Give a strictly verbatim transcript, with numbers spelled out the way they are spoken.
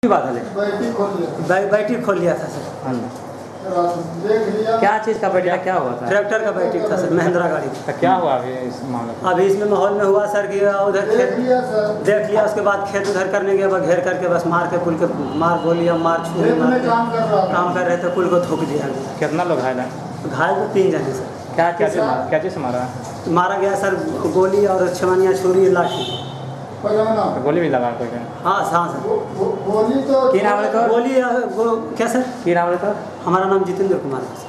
बात है? बैटरी खोल लिया बै, बैटरी खोल लिया था सर। हाँ देख लिया। क्या चीज़ का बैटरी? क्या हुआ था? ट्रैक्टर का बैटरी था सर, महिंद्रा गाड़ी। तो क्या हुआ अभी इस मामले? अभी इसमें माहौल में हुआ सर कि उधर देख खेत लिया सर, देख लिया, उसके बाद खेत उधर करने गया, बस घेर करके बस मार के पुल के मार गोलियां मार छू खेत मार में के काम कर रहा था। काम कर रहे थे, पुल को थूक दिया। कितना लोग घायल हैं? घायल तो तीन जने सर। क्या क्या चीज़ मारा क्या चीज़ से मारा? मारा गया सर गोली और छमनिया छुरी लाठी। पजामा तो गोली भी लगा कोई क्या? हाँ हाँ सर। गो- गो- गोली तो की नाम है तो? गोली अ, गो, क्या सर? की नाम है तो? हमारा नाम जितेंद्र कुमार है।